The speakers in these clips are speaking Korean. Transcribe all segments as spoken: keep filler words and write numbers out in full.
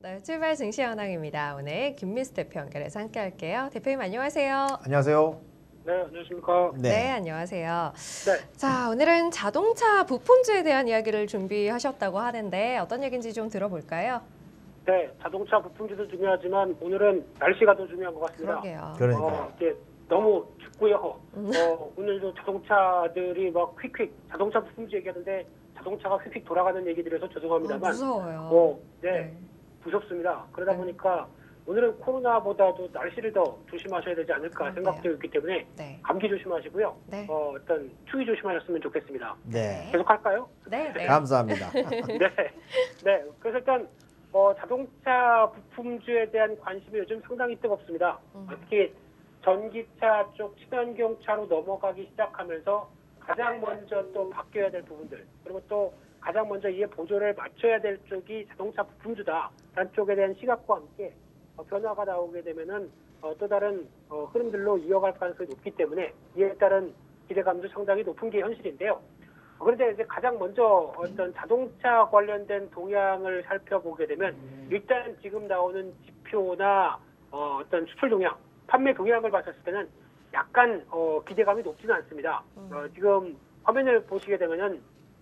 네, 출발 증시 현황입니다. 오늘 김민수 대표 연결해서 함께 할게요. 대표님 안녕하세요. 안녕하세요. 네, 안녕하십니까. 네, 네. 안녕하세요. 네. 자, 오늘은 자동차 부품주에 대한 이야기를 준비하셨다고 하는데 어떤 얘기인지 좀 들어볼까요? 네, 자동차 부품주도 중요하지만 오늘은 날씨가 더 중요한 것 같습니다. 그러게요. 그러니까 어, 이제 너무 춥고요. 음. 어, 오늘도 자동차들이 막 휙휙 자동차 부품주 얘기하는데 자동차가 휙휙 돌아가는 얘기들에서 죄송합니다만 아, 무서워요. 어, 네, 네. 무섭습니다. 그러다 네. 보니까 오늘은 코로나보다도 날씨를 더 조심하셔야 되지 않을까 그러게요. 생각되어 있기 때문에 네. 감기 조심하시고요. 네. 어, 어떤 추위 조심하셨으면 좋겠습니다. 네. 계속 할까요? 네, 네. 감사합니다. 네. 네. 그래서 일단 어, 자동차 부품주에 대한 관심이 요즘 상당히 뜨겁습니다. 음. 특히 전기차 쪽 친환경차로 넘어가기 시작하면서 가장 먼저 또 바뀌어야 될 부분들, 그리고 또 가장 먼저 이에 보조를 맞춰야 될 쪽이 자동차 부품주다라는 쪽에 대한 시각과 함께 어, 변화가 나오게 되면은 어, 또 다른 어, 흐름들로 이어갈 가능성이 높기 때문에 이에 따른 기대감도 상당히 높은 게 현실인데요. 그런데 이제 가장 먼저 어떤 자동차 관련된 동향을 살펴보게 되면 일단 지금 나오는 지표나 어, 어떤 수출 동향, 판매 동향을 봤을 때는 약간 어, 기대감이 높지는 않습니다. 어, 지금 화면을 보시게 되면은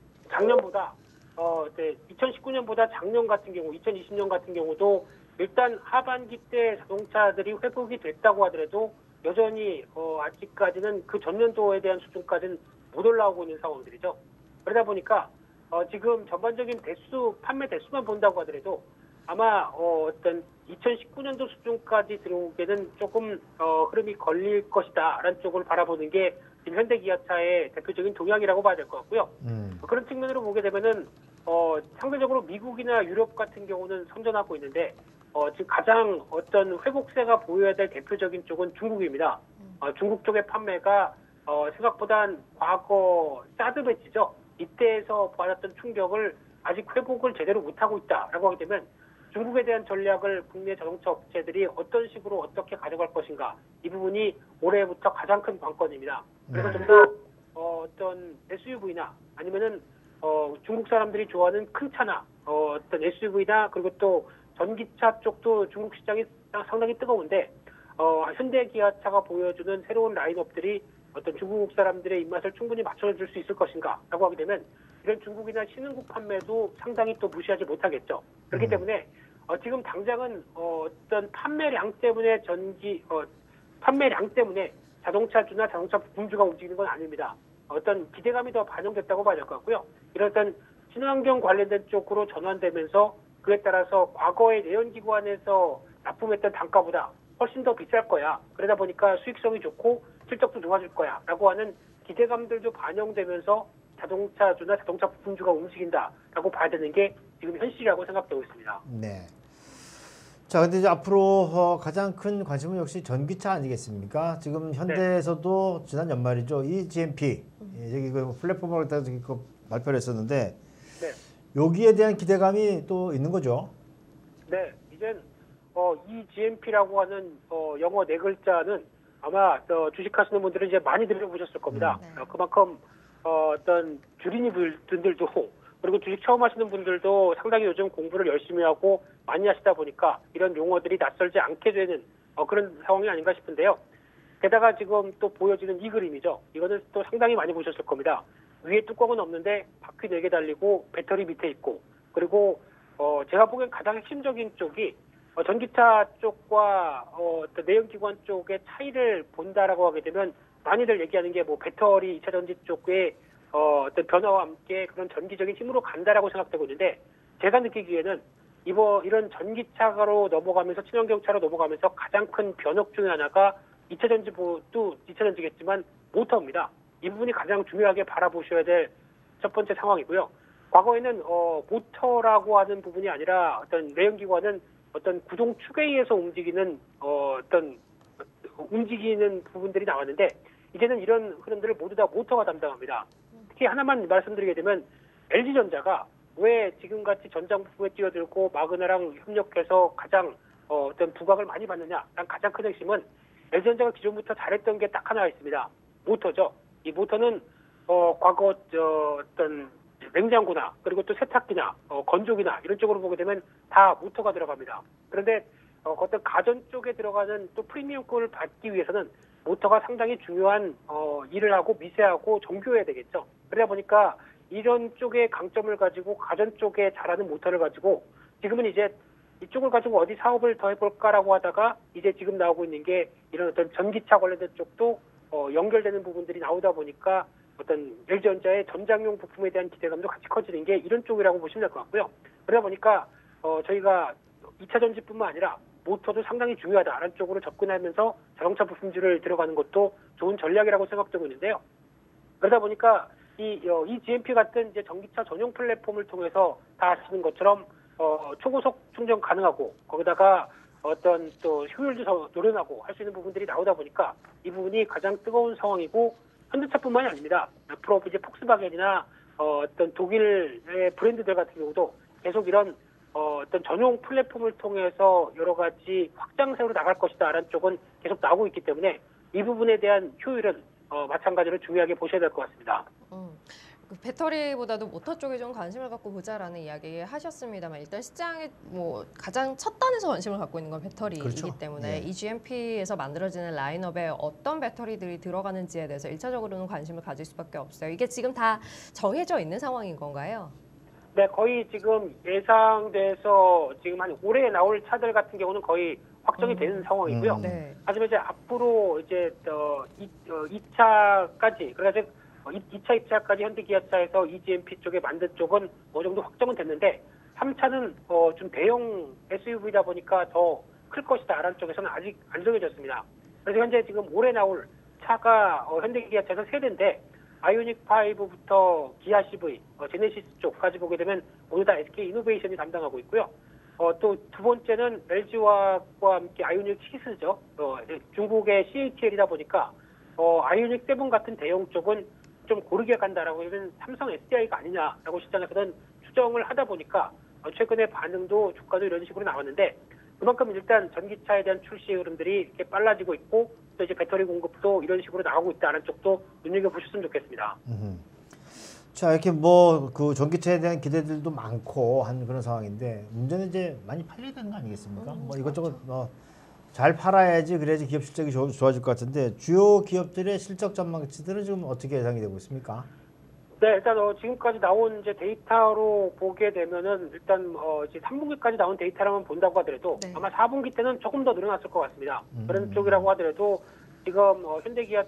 작년보다 어, 이제 이천십구 년보다 작년 같은 경우, 이천이십 년 같은 경우도 일단 하반기 때 자동차들이 회복이 됐다고 하더라도 여전히 어, 아직까지는 그 전년도에 대한 수준까지는 못 올라오고 있는 상황들이죠. 그러다 보니까 어, 지금 전반적인 대수, 판매 대수만 본다고 하더라도 아마 어, 어떤 이천십구 년도 수준까지 들어오게는 조금 어, 흐름이 걸릴 것이다라는 쪽을 바라보는 게 지금 현대기아차의 대표적인 동향이라고 봐야 될 것 같고요. 음. 그런 측면으로 보게 되면은 어, 상대적으로 미국이나 유럽 같은 경우는 선전하고 있는데 어, 지금 가장 어떤 회복세가 보여야 될 대표적인 쪽은 중국입니다. 어, 중국 쪽의 판매가 어, 생각보다 과거 사드 배치죠. 이때에서 받았던 충격을 아직 회복을 제대로 못하고 있다라고 하게 되면 중국에 대한 전략을 국내 자동차 업체들이 어떤 식으로 어떻게 가져갈 것인가, 이 부분이 올해부터 가장 큰 관건입니다. 그래서 좀 더 어, 어떤 에스유브이나 아니면은 어, 중국 사람들이 좋아하는 큰 차나 어, 어떤 에스유브이나 그리고 또 전기차 쪽도 중국 시장이 상당히 뜨거운데 어, 현대기아차가 보여주는 새로운 라인업들이 어떤 중국 사람들의 입맛을 충분히 맞춰줄 수 있을 것인가라고 하게 되면 이런 중국이나 신흥국 판매도 상당히 또 무시하지 못하겠죠. 그렇기 음. 때문에 어, 지금 당장은 어, 어떤 판매량 때문에 전기 어, 판매량 때문에 자동차주나 자동차 부품주가 움직이는 건 아닙니다. 어떤 기대감이 더 반영됐다고 봐야 될 것 같고요. 이런 어떤 친환경 관련된 쪽으로 전환되면서 그에 따라서 과거의 내연기관에서 납품했던 단가보다 훨씬 더 비쌀 거야. 그러다 보니까 수익성이 좋고 실적도 좋아질 거야. 라고 하는 기대감들도 반영되면서 자동차주나 자동차 부품주가 움직인다라고 봐야 되는 게 지금 현실이라고 생각되고 있습니다. 네. 자, 근데 이제 앞으로 어, 가장 큰 관심은 역시 전기차 아니겠습니까? 지금 현대에서도 지난 연말이죠. 이 지엠피, 예, 여기 그 플랫폼을 따서 그 발표를 했었는데 네. 여기에 대한 기대감이 또 있는 거죠. 네, 이젠 어, 이 지엠피라고 하는 어, 영어 네 글자는 아마 어, 주식하시는 분들은 이제 많이 들어보셨을 겁니다. 음. 어, 그만큼 어, 어떤 주린이 분들도 그리고 주식 처음 하시는 분들도 상당히 요즘 공부를 열심히 하고 많이 하시다 보니까 이런 용어들이 낯설지 않게 되는 어, 그런 상황이 아닌가 싶은데요. 게다가 지금 또 보여지는 이 그림이죠. 이거는 또 상당히 많이 보셨을 겁니다. 위에 뚜껑은 없는데 바퀴 네 개 달리고 배터리 밑에 있고, 그리고 어, 제가 보기엔 가장 핵심적인 쪽이 어, 전기차 쪽과 어, 내연기관 쪽의 차이를 본다라고 하게 되면 많이들 얘기하는 게 뭐 배터리 이차 전지 쪽의 어, 어떤 변화와 함께 그런 전기적인 힘으로 간다라고 생각되고 있는데, 제가 느끼기에는 이번 이런 전기차로 넘어가면서 친환경차로 넘어가면서 가장 큰 변혁 중에 하나가 이차 전지도 이차 전지겠지만 모터입니다. 이 부분이 가장 중요하게 바라보셔야 될 첫 번째 상황이고요. 과거에는 어, 모터라고 하는 부분이 아니라 어떤 내연기관은 어떤 구동축에 의해서 움직이는 어, 어떤 움직이는 부분들이 나왔는데 이제는 이런 흐름들을 모두 다 모터가 담당합니다. 특히 하나만 말씀드리게 되면 엘지전자가 왜 지금같이 전장 부품에 뛰어들고 마그나랑 협력해서 가장 어, 어떤 부각을 많이 받느냐? 난 가장 큰 핵심은 엘지전자가 기존부터 잘했던 게 딱 하나 있습니다. 모터죠. 이 모터는 어, 과거 저, 어떤 냉장고나 그리고 또 세탁기나 어, 건조기나 이런 쪽으로 보게 되면 다 모터가 들어갑니다. 그런데 어, 어떤 가전 쪽에 들어가는 또 프리미엄급을 받기 위해서는 모터가 상당히 중요한 어, 일을 하고 미세하고 정교해야 되겠죠. 그러다 보니까 이런 쪽의 강점을 가지고 가전 쪽에 잘하는 모터를 가지고 지금은 이제 이쪽을 가지고 어디 사업을 더 해볼까라고 하다가 이제 지금 나오고 있는 게 이런 어떤 전기차 관련된 쪽도 어, 연결되는 부분들이 나오다 보니까 어떤 엘지전자의 전장용 부품에 대한 기대감도 같이 커지는 게 이런 쪽이라고 보시면 될 것 같고요. 그러다 보니까 어, 저희가 이 차 전지뿐만 아니라 모터도 상당히 중요하다라는 쪽으로 접근하면서 자동차 부품주를 들어가는 것도 좋은 전략이라고 생각되고 있는데요. 그러다 보니까 이, 어, 이 지엠피 같은 이제 전기차 전용 플랫폼을 통해서 다 아시는 것처럼 어, 초고속 충전 가능하고 거기다가 어떤 또 효율도 더 노련하고 할 수 있는 부분들이 나오다 보니까 이 부분이 가장 뜨거운 상황이고 현대차뿐만이 아닙니다. 앞으로 이제 폭스바겐이나 어, 어떤 독일의 브랜드들 같은 경우도 계속 이런 어, 어떤 전용 플랫폼을 통해서 여러 가지 확장세로 나갈 것이다라는 쪽은 계속 나오고 있기 때문에 이 부분에 대한 효율은 어, 마찬가지로 중요하게 보셔야 될 것 같습니다. 음. 그 배터리보다도 모터 쪽에 좀 관심을 갖고 보자라는 이야기 하셨습니다만 일단 시장에 뭐 가장 첫 단에서 관심을 갖고 있는 건 배터리이기 그렇죠. 때문에 예. 이 지엠피에서 만들어지는 라인업에 어떤 배터리들이 들어가는지에 대해서 일차적으로는 관심을 가질 수밖에 없어요. 이게 지금 다 정해져 있는 상황인 건가요? 네, 거의 지금 예상돼서 지금 한 올해 나올 차들 같은 경우는 거의 확정이 음. 되는 상황이고요. 음. 네. 하지만 이제 앞으로 이제 어, 이, 어, 이 차까지 그래서 이 차 입차까지 현대기아차에서 이지엠피 쪽에 만든 쪽은 어느 정도 확정은 됐는데 삼 차는 어, 좀 대형 에스유브이다 보니까 더 클 것이다라는 쪽에서는 아직 안 정해졌습니다. 그래서 현재 지금 올해 나올 차가 어, 현대기아차에서 세 대인데 아이오닉 파이브부터 기아 씨브이, 어, 제네시스 쪽까지 보게 되면 모두 다 에스케이 이노베이션이 담당하고 있고요. 어, 또 두 번째는 엘지화학과 함께 아이오닉 시스죠. 어, 중국의 씨에이티엘이다 보니까 어, 아이오닉 세븐 같은 대형 쪽은 좀 고르게 간다라고 하면 삼성 에스디아이가 아니냐라고 시장에서는 추정을 하다 보니까 어, 최근에 반응도 주가도 이런 식으로 나왔는데 그만큼 일단 전기차에 대한 출시 흐름들이 이렇게 빨라지고 있고 또 이제 배터리 공급도 이런 식으로 나오고 있다는 쪽도 눈여겨보셨으면 좋겠습니다. 음흠. 자, 이렇게 뭐 그 전기차에 대한 기대들도 많고 한 그런 상황인데 문제는 이제 많이 팔려야 되는 거 아니겠습니까? 음, 뭐 이것저것 뭐 잘 팔아야지 그래야지 기업 실적이 좋, 좋아질 것 같은데 주요 기업들의 실적 전망치들은 지금 어떻게 예상이 되고 있습니까? 네, 일단 어, 지금까지 나온 이제 데이터로 보게 되면은 일단 어, 이제 삼 분기까지 나온 데이터라만 본다고 하더라도 네. 아마 사 분기 때는 조금 더 늘어났을 것 같습니다. 음. 그런 쪽이라고 하더라도 지금 어,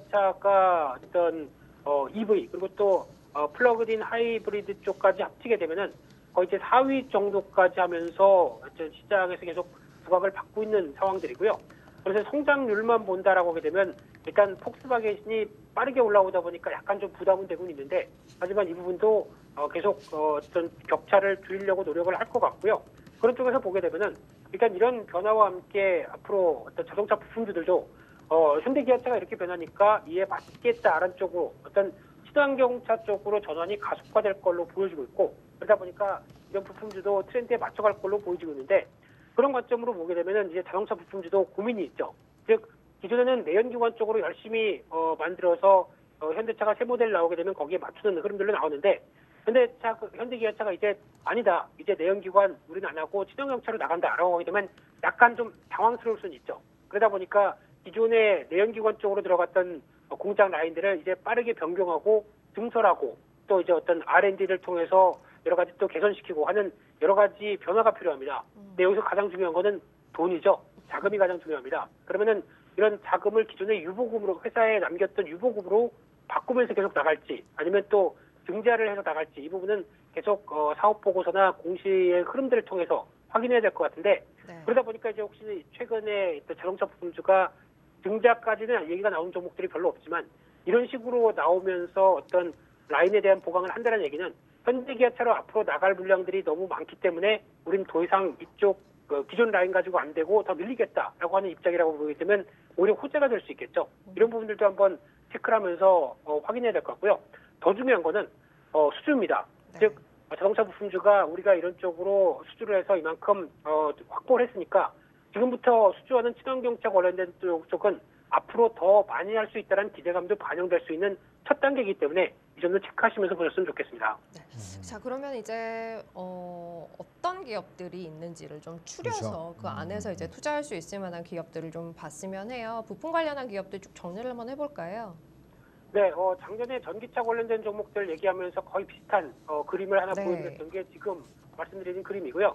현대기아차가 어떤 어, 이브이 그리고 또 어, 플러그인 하이브리드 쪽까지 합치게 되면은 거의 이제 사 위 정도까지 하면서 시장에서 계속 부각을 받고 있는 상황들이고요. 그래서 성장률만 본다라고 하게 되면 일단 폭스바겐이 빠르게 올라오다 보니까 약간 좀 부담은 되고 있는데 하지만 이 부분도 어, 계속 어, 어떤 격차를 줄이려고 노력을 할 것 같고요. 그런 쪽에서 보게 되면은 일단 이런 변화와 함께 앞으로 어떤 자동차 부품주들도 어, 현대기아차가 이렇게 변하니까 이에 맞겠다라는 쪽으로 어떤 친환경차 쪽으로 전환이 가속화될 걸로 보여지고 있고 그러다 보니까 이런 부품주도 트렌드에 맞춰갈 걸로 보여지고 있는데 그런 관점으로 보게 되면은 이제 자동차 부품주도 고민이 있죠. 즉 기존에는 내연기관 쪽으로 열심히 어, 만들어서 어, 현대차가 새 모델 나오게 되면 거기에 맞추는 흐름들로 나오는데 현대차 현대기아차가 이제 아니다. 이제 내연기관 우리는 안 하고 친환경차로 나간다라고 하게 되면 약간 좀 당황스러울 수는 있죠. 그러다 보니까 기존의 내연기관 쪽으로 들어갔던 어, 공장 라인들을 이제 빠르게 변경하고 증설하고 또 이제 어떤 알앤디를 통해서 여러 가지 또 개선시키고 하는 여러 가지 변화가 필요합니다. 근데 여기서 가장 중요한 거는 돈이죠. 자금이 가장 중요합니다. 그러면은 이런 자금을 기존의 유보금으로 회사에 남겼던 유보금으로 바꾸면서 계속 나갈지 아니면 또 증자를 해서 나갈지 이 부분은 계속 어, 사업 보고서나 공시의 흐름들을 통해서 확인해야 될 것 같은데 네. 그러다 보니까 이제 혹시 최근에 자동차 부품주가 증자까지는 얘기가 나온 종목들이 별로 없지만 이런 식으로 나오면서 어떤 라인에 대한 보강을 한다는 얘기는 현대기아차로 앞으로 나갈 물량들이 너무 많기 때문에 우린 더 이상 이쪽 그 기존 라인 가지고 안 되고 더 늘리겠다라고 하는 입장이라고 보게 되면 오히려 호재가 될 수 있겠죠. 이런 부분들도 한번 체크를 하면서 어, 확인해야 될 것 같고요. 더 중요한 거는 어, 수주입니다. 네. 즉 자동차 부품주가 우리가 이런 쪽으로 수주를 해서 이만큼 어, 확보를 했으니까 지금부터 수주하는 친환경차 관련된 쪽은 앞으로 더 많이 할 수 있다는 기대감도 반영될 수 있는 첫 단계이기 때문에 이 점도 체크하시면서 보셨으면 좋겠습니다. 네. 자 그러면 이제 어, 어떤 기업들이 있는지를 좀 추려서 그렇죠. 그 안에서 이제 투자할 수 있을 만한 기업들을 좀 봤으면 해요. 부품 관련한 기업들 쭉 정리를 한번 해볼까요? 네, 어, 작년에 전기차 관련된 종목들 얘기하면서 거의 비슷한 어, 그림을 하나 네. 보여드렸던 게 지금 말씀드린 그림이고요.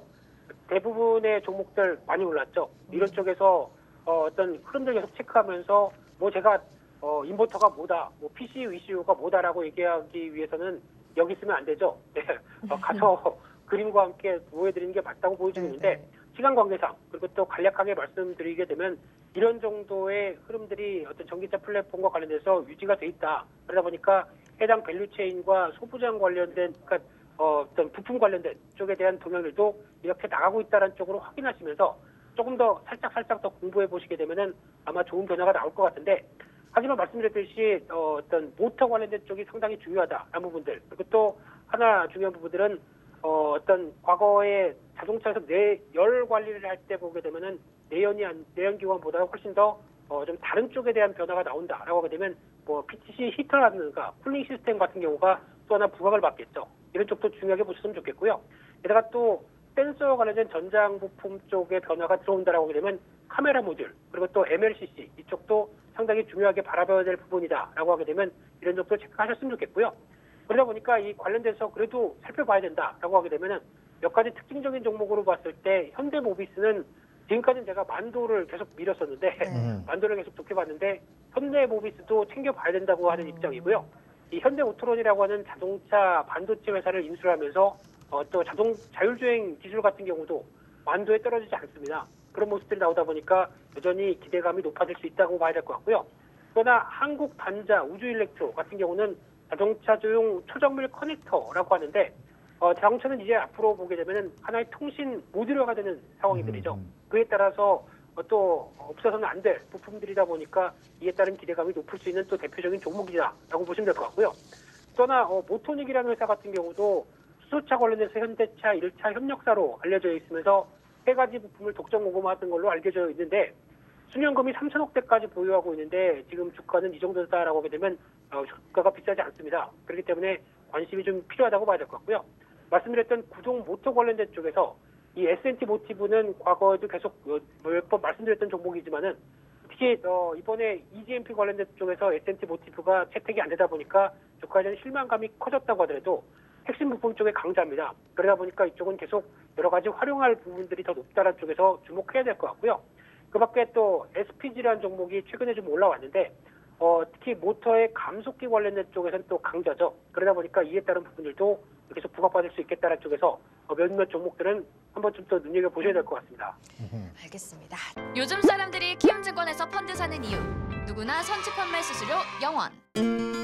대부분의 종목들 많이 올랐죠. 이런 쪽에서 어, 어떤 흐름들 계속 체크하면서 뭐 제가 어, 인버터가 뭐다, 뭐 피씨유, 이씨유가 뭐다라고 얘기하기 위해서는 여기 있으면 안 되죠. 네, 어, 가서 그림과 함께 보여드리는 게 맞다고 보여지고 있는데 네, 네. 시간 관계상 그리고 또 간략하게 말씀드리게 되면 이런 정도의 흐름들이 어떤 전기차 플랫폼과 관련돼서 유지가 돼 있다. 그러다 보니까 해당 밸류체인과 소부장 관련된 그러니까 어, 어떤 부품 관련된 쪽에 대한 동향들도 이렇게 나가고 있다는 쪽으로 확인하시면서 조금 더 살짝 살짝 더 공부해 보시게 되면은 아마 좋은 변화가 나올 것 같은데 하지만 말씀드렸듯이 어, 어떤 모터 관련된 쪽이 상당히 중요하다라는 부분들 그리고 또 하나 중요한 부분들은 어, 어떤 과거에 자동차에서 내열 관리를 할 때 보게 되면은 내연이 안, 내연 기관보다 훨씬 더 어, 좀 다른 쪽에 대한 변화가 나온다라고 하게 되면 뭐 피티씨 히터라든가 쿨링 시스템 같은 경우가 또 하나 부각을 받겠죠. 이런 쪽도 중요하게 보셨으면 좋겠고요. 게다가 또 센서와 관련된 전장 부품 쪽에 변화가 들어온다라고 하게 되면 카메라 모듈 그리고 또 엠엘씨씨 이쪽도 상당히 중요하게 바라봐야 될 부분이다라고 하게 되면 이런 쪽도 체크하셨으면 좋겠고요. 그러다 보니까 이 관련돼서 그래도 살펴봐야 된다라고 하게 되면은 몇 가지 특징적인 종목으로 봤을 때 현대모비스는 지금까지는 제가 만도를 계속 밀었었는데 네. 만도를 계속 좋게 봤는데 현대모비스도 챙겨봐야 된다고 하는 입장이고요. 이 현대오토론이라고 하는 자동차 반도체 회사를 인수하면서 어, 또 자동 자율주행 기술 같은 경우도 만도에 떨어지지 않습니다. 그런 모습들이 나오다 보니까 여전히 기대감이 높아질 수 있다고 봐야 될 것 같고요. 그러나 한국 단자 우주일렉트로 같은 경우는 자동차조용 초정밀 커넥터라고 하는데 어, 자동차는 이제 앞으로 보게 되면은 하나의 통신 모듈화가 되는 상황이들이죠. 음. 그에 따라서 어, 또 없어서는 안 될 부품들이다 보니까 이에 따른 기대감이 높을 수 있는 또 대표적인 종목이다라고 보시면 될 것 같고요. 또나 어, 모토닉이라는 회사 같은 경우도 수소차 관련해서 현대차 일 차 협력사로 알려져 있으면서 세 가지 부품을 독점 공급하던 걸로 알려져 있는데 수년금이 삼천억 대까지 보유하고 있는데 지금 주가는 이 정도다라고 하게 되면 어, 주가가 비싸지 않습니다. 그렇기 때문에 관심이 좀 필요하다고 봐야 될 것 같고요. 말씀드렸던 구동 모터 관련된 쪽에서 이 에스엔티 모티브는 과거에도 계속 몇 번 말씀드렸던 종목이지만은 특히 어, 이번에 이지엠피 관련된 쪽에서 에스엔티 모티브가 채택이 안 되다 보니까 주가에 대한 실망감이 커졌다고 하더라도 핵심 부품 쪽의 강자입니다. 그러다 보니까 이쪽은 계속 여러 가지 활용할 부분들이 더 높다는 쪽에서 주목해야 될 것 같고요. 그 밖에 또 에스피지라는 종목이 최근에 좀 올라왔는데 어, 특히 모터의 감속기 관련된 쪽에서는 또 강자죠. 그러다 보니까 이에 따른 부분들도 계속 부각받을 수 있겠다는 쪽에서 어, 몇몇 종목들은 한번 좀 더 눈여겨보셔야 될 것 같습니다. 알겠습니다. 요즘 사람들이 키움증권에서 펀드 사는 이유 누구나 선취 판매 수수료 영 원.